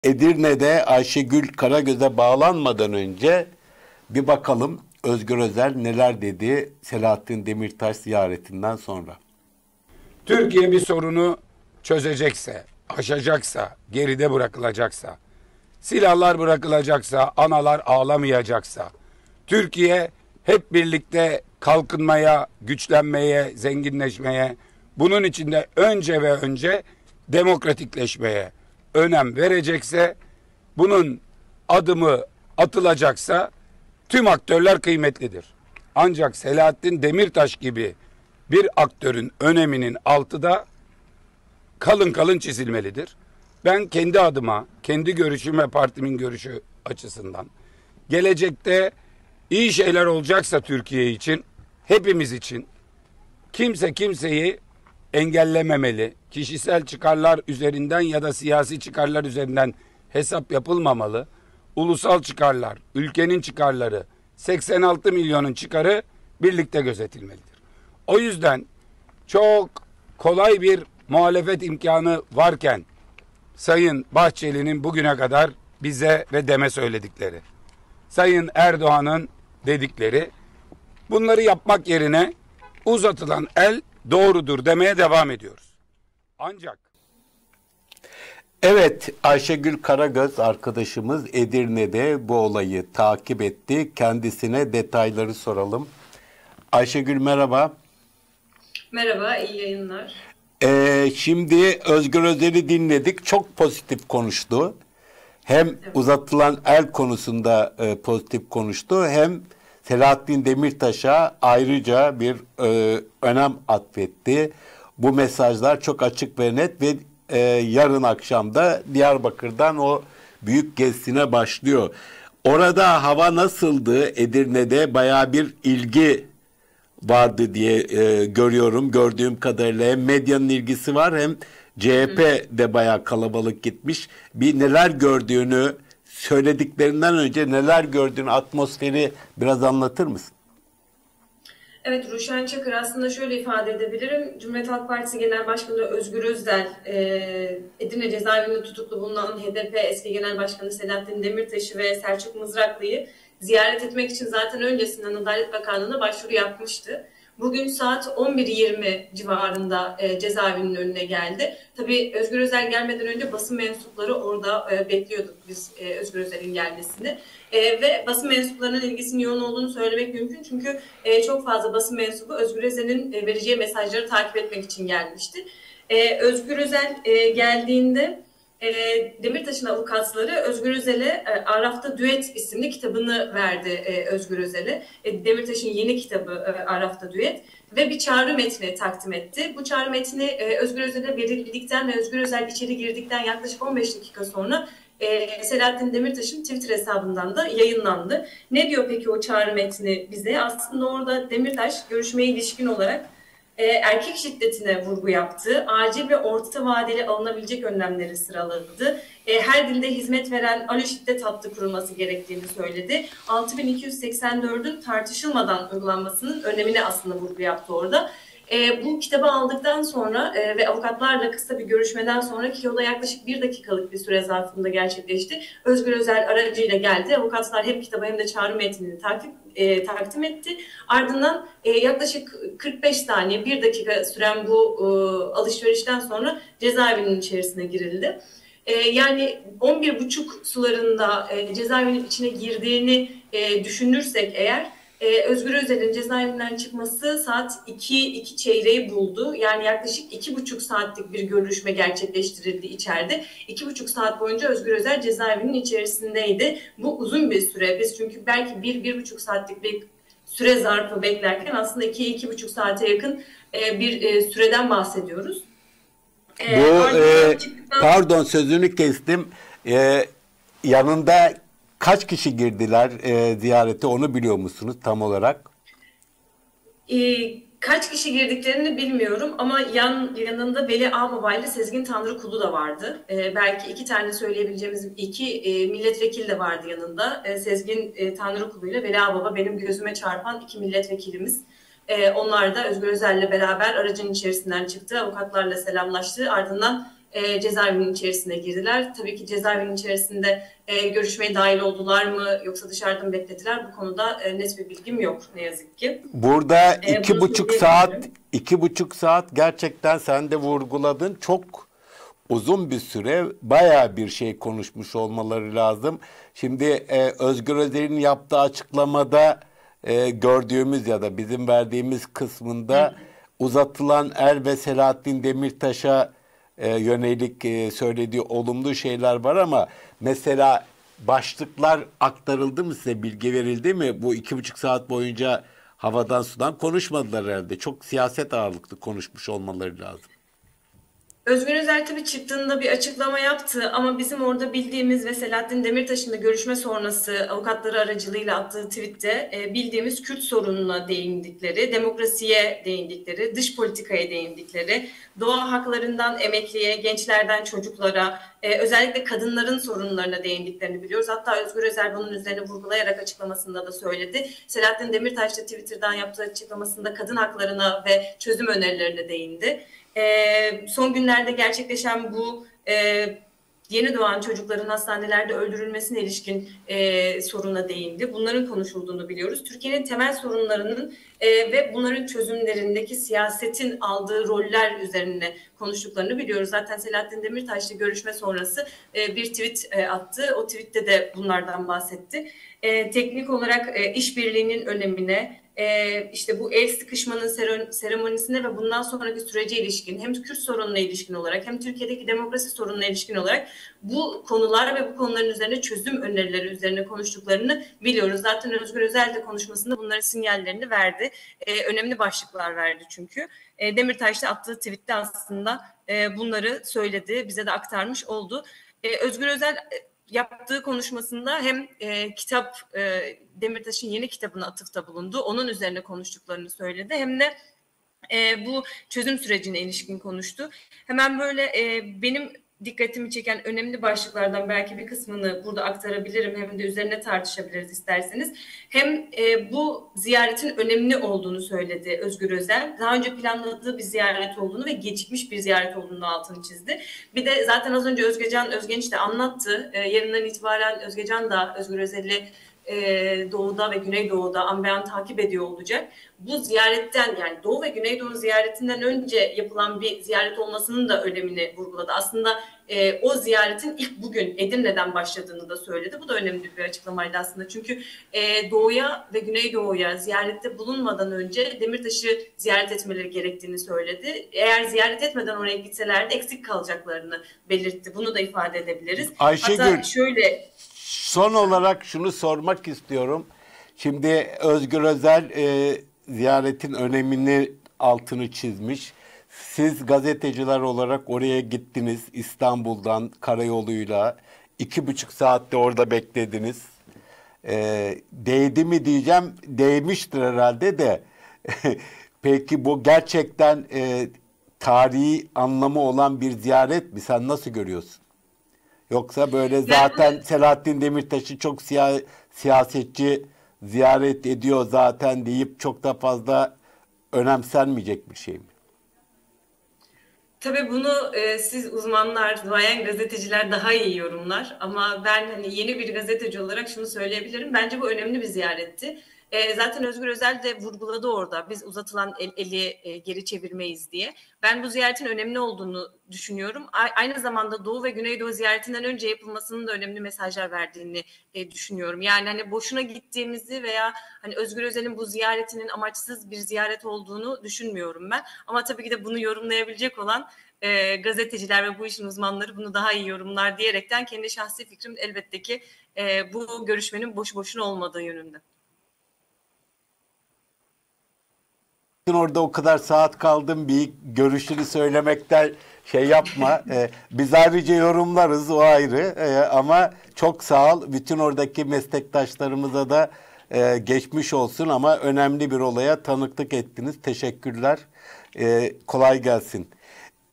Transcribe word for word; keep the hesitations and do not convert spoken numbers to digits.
Edirne'de Ayşegül Karagöz'e bağlanmadan önce bir bakalım Özgür Özel neler dedi Selahattin Demirtaş ziyaretinden sonra. Türkiye bir sorunu çözecekse, aşacaksa, geride bırakılacaksa, silahlar bırakılacaksa, analar ağlamayacaksa, Türkiye hep birlikte kalkınmaya, güçlenmeye, zenginleşmeye, bunun içinde önce ve önce demokratikleşmeye önem verecekse, bunun adımı atılacaksa tüm aktörler kıymetlidir. Ancak Selahattin Demirtaş gibi bir aktörün öneminin altı da kalın kalın çizilmelidir. Ben kendi adıma, kendi görüşüm ve partimin görüşü açısından gelecekte iyi şeyler olacaksa Türkiye için, hepimiz için kimse kimseyi engellememeli. Kişisel çıkarlar üzerinden ya da siyasi çıkarlar üzerinden hesap yapılmamalı. Ulusal çıkarlar, ülkenin çıkarları, seksen altı milyonun çıkarı birlikte gözetilmelidir. O yüzden çok kolay bir muhalefet imkanı varken Sayın Bahçeli'nin bugüne kadar bize ve deme söyledikleri, Sayın Erdoğan'ın dedikleri, bunları yapmak yerine uzatılan el doğrudur demeye devam ediyoruz. Ancak Evet, Ayşegül Karagöz arkadaşımız Edirne'de bu olayı takip etti. Kendisine detayları soralım. Ayşegül merhaba. Merhaba, iyi yayınlar. Ee, şimdi Özgür Özel'i dinledik. Çok pozitif konuştu. Hem evet. uzatılan el konusunda e, pozitif konuştu. Hem Selahattin Demirtaş'a ayrıca bir e, önem atfetti. Bu mesajlar çok açık ve net ve e, yarın akşam da Diyarbakır'dan o büyük gezisine başlıyor. Orada hava nasıldı? Edirne'de bayağı bir ilgi vardı diye e, görüyorum. Gördüğüm kadarıyla hem medyanın ilgisi var hem C H P de bayağı kalabalık gitmiş. Bir neler gördüğünü, söylediklerinden önce neler gördüğünü, atmosferi biraz anlatır mısın? Evet, Ruşen Çakır aslında şöyle ifade edebilirim. Cumhuriyet Halk Partisi Genel Başkanı Özgür Özel, e, Edirne cezaevinde tutuklu bulunan H D P eski Genel Başkanı Selahattin Demirtaş'ı ve Selçuk Mızraklı'yı ziyaret etmek için zaten öncesinden Adalet Bakanlığı'na başvuru yapmıştı. Bugün saat on bir yirmi civarında e, cezaevinin önüne geldi. Tabii Özgür Özel gelmeden önce basın mensupları orada e, bekliyorduk biz e, Özgür Özel'in gelmesini. E, ve basın mensuplarının ilgisinin yoğun olduğunu söylemek mümkün. Çünkü e, çok fazla basın mensubu Özgür Özel'in e, vereceği mesajları takip etmek için gelmişti. E, Özgür Özel e, geldiğinde E, Demirtaş'ın avukatları Özgür Özel'e e, Araf'ta Düet isimli kitabını verdi e, Özgür Özel'e. E, Demirtaş'ın yeni kitabı e, Araf'ta Düet ve bir çağrı metni takdim etti. Bu çağrı metni e, Özgür Özel'e verildikten ve Özgür Özel içeri girdikten yaklaşık on beş dakika sonra e, Selahattin Demirtaş'ın Twitter hesabından da yayınlandı. Ne diyor peki o çağrı metni bize? Aslında orada Demirtaş görüşmeye ilişkin olarak E, erkek şiddetine vurgu yaptı, acil ve orta vadeli alınabilecek önlemleri sıraladı. E, her dilde hizmet veren alo şiddet hattı kurulması gerektiğini söyledi. altı bin iki yüz seksen dördün tartışılmadan uygulanmasının önemine aslında vurgu yaptı orada. E, bu kitabı aldıktan sonra e, ve avukatlarla kısa bir görüşmeden sonra ki o da yaklaşık bir dakikalık bir süre zarfında gerçekleşti. Özgür Özel aracıyla geldi. Avukatlar hem kitabı hem de çağrı metnini takip, e, takdim etti. Ardından e, yaklaşık kırk beş saniye, bir dakika süren bu e, alışverişten sonra cezaevinin içerisine girildi. E, yani on bir buçuk sularında e, cezaevinin içine girdiğini e, düşünürsek eğer, Ee, Özgür Özel'in cezaevinden çıkması saat iki, iki çeyreği buldu. Yani yaklaşık iki buçuk saatlik bir görüşme gerçekleştirildi içeride. İki buçuk saat boyunca Özgür Özel cezaevinin içerisindeydi. Bu uzun bir süre. Biz çünkü belki bir, bir buçuk saatlik bir süre zarfı beklerken aslında iki, iki buçuk saate yakın e, bir e, süreden bahsediyoruz. E, Bu, e, çıktıktan... Pardon sözünü kestim. E, yanında kaç kişi girdiler e, ziyarete, onu biliyor musunuz tam olarak? E, kaç kişi girdiklerini bilmiyorum ama yan yanında Veli Ağbaba ile Sezgin Tanrıkulu da vardı. E, belki iki tane söyleyebileceğimiz iki e, milletvekili de vardı yanında. E, Sezgin e, Tanrıkulu ile Veli Ağbaba benim gözüme çarpan iki milletvekilimiz. E, onlar da Özgür Özel'le beraber aracın içerisinden çıktı, avukatlarla selamlaştı. Ardından e, cezaevinin içerisine girdiler. Tabii ki cezaevinin içerisinde e, görüşmeye dahil oldular mı yoksa dışarıdan beklediler, bu konuda e, net bir bilgim yok ne yazık ki. Burada E, iki buçuk saat, iki buçuk saat gerçekten sen de vurguladın. Çok uzun bir süre bayağı bir şey konuşmuş olmaları lazım. Şimdi e, Özgür Özel'in yaptığı açıklamada e, gördüğümüz ya da bizim verdiğimiz kısmında Hı. uzatılan er ve Selahattin Demirtaş'a e, yönelik e, söylediği olumlu şeyler var ama mesela başlıklar aktarıldı mı, size bilgi verildi mi? Bu iki buçuk saat boyunca havadan sudan konuşmadılar herhalde. Çok siyaset ağırlıklı konuşmuş olmaları lazım. Özgür Özel tabii çıktığında bir açıklama yaptı ama bizim orada bildiğimiz ve Selahattin Demirtaş'ın da görüşme sonrası avukatları aracılığıyla attığı tweette e, bildiğimiz Kürt sorununa değindikleri, demokrasiye değindikleri, dış politikaya değindikleri, doğa haklarından emekliye, gençlerden çocuklara, e, özellikle kadınların sorunlarına değindiklerini biliyoruz. Hatta Özgür Özel bunun üzerine vurgulayarak açıklamasında da söyledi. Selahattin Demirtaş da Twitter'dan yaptığı açıklamasında kadın haklarına ve çözüm önerilerine değindi. Ee, son günlerde gerçekleşen bu e, yeni doğan çocukların hastanelerde öldürülmesine ilişkin e, soruna değindi. Bunların konuşulduğunu biliyoruz. Türkiye'nin temel sorunlarının e, ve bunların çözümlerindeki siyasetin aldığı roller üzerine konuştuklarını biliyoruz. Zaten Selahattin Demirtaş'la görüşme sonrası e, bir tweet e, attı. O tweette de bunlardan bahsetti. E, teknik olarak e, işbirliğinin önemine, Ee, işte bu el sıkışmanın seremonisine ve bundan sonraki sürece ilişkin, hem Kürt sorununa ilişkin olarak hem Türkiye'deki demokrasi sorununa ilişkin olarak bu konular ve bu konuların üzerine çözüm önerileri üzerine konuştuklarını biliyoruz. Zaten Özgür Özel de konuşmasında bunların sinyallerini verdi. Ee, önemli başlıklar verdi çünkü. Ee, Demirtaş da attığı tweette aslında e, bunları söyledi, bize de aktarmış oldu. Ee, Özgür Özel yaptığı konuşmasında hem e, kitap e, Demirtaş'ın yeni kitabına atıfta bulundu. Onun üzerine konuştuklarını söyledi. Hem de e, bu çözüm sürecine ilişkin konuştu. Hemen böyle e, benim dikkatimi çeken önemli başlıklardan belki bir kısmını burada aktarabilirim. Hem de üzerine tartışabiliriz isterseniz. Hem e, bu ziyaretin önemli olduğunu söyledi Özgür Özel. Daha önce planladığı bir ziyaret olduğunu ve gecikmiş bir ziyaret olduğunu altını çizdi. Bir de zaten az önce Özgecan Özgenç de anlattı. E, yarından itibaren Özgecan da Özgür Özel'i e, Doğu'da ve Güneydoğu'da ambeyan takip ediyor olacak. Bu ziyaretten, yani Doğu ve Güneydoğu ziyaretinden önce yapılan bir ziyaret olmasının da önemini vurguladı. Aslında e, o ziyaretin ilk bugün Edirne'den başladığını da söyledi. Bu da önemli bir açıklamaydı aslında. Çünkü e, Doğu'ya ve Güneydoğu'ya ziyarette bulunmadan önce Demirtaş'ı ziyaret etmeleri gerektiğini söyledi. Eğer ziyaret etmeden oraya gitselerdi eksik kalacaklarını belirtti. Bunu da ifade edebiliriz. Ayşegül, hatta şöyle... Son olarak şunu sormak istiyorum. Şimdi Özgür Özel e, ziyaretin önemini altını çizmiş. Siz gazeteciler olarak oraya gittiniz İstanbul'dan karayoluyla. iki buçuk saatte orada beklediniz. E, değdi mi diyeceğim, değmiştir herhalde de. Peki bu gerçekten e, tarihi anlamı olan bir ziyaret mi? Sen nasıl görüyorsun? Yoksa böyle zaten yani, Selahattin Demirtaş'ı çok siya siyasetçi ziyaret ediyor zaten deyip çok da fazla önemsenmeyecek bir şey mi? Tabii bunu e, siz uzmanlar, duayen gazeteciler daha iyi yorumlar. Ama ben hani yeni bir gazeteci olarak şunu söyleyebilirim. Bence bu önemli bir ziyaretti. E, zaten Özgür Özel de vurguladı orada. Biz uzatılan el, eli e, geri çevirmeyiz diye. Ben bu ziyaretin önemli olduğunu düşünüyorum. A aynı zamanda Doğu ve Güneydoğu ziyaretinden önce yapılmasının da önemli mesajlar verdiğini e, düşünüyorum. Yani hani boşuna gittiğimizi veya hani Özgür Özel'in bu ziyaretinin amaçsız bir ziyaret olduğunu düşünmüyorum ben. Ama tabii ki de bunu yorumlayabilecek olan e, gazeteciler ve bu işin uzmanları bunu daha iyi yorumlar diyerekten kendi şahsi fikrim elbette ki e, bu görüşmenin boşu boşuna olmadığı yönünde. Orada o kadar saat kaldım, bir görüşünü söylemekten şey yapma. Ee, biz ayrıca yorumlarız, o ayrı. Ee, ama çok sağ ol. Bütün oradaki meslektaşlarımıza da e, geçmiş olsun ama önemli bir olaya tanıklık ettiniz. Teşekkürler. Ee, kolay gelsin.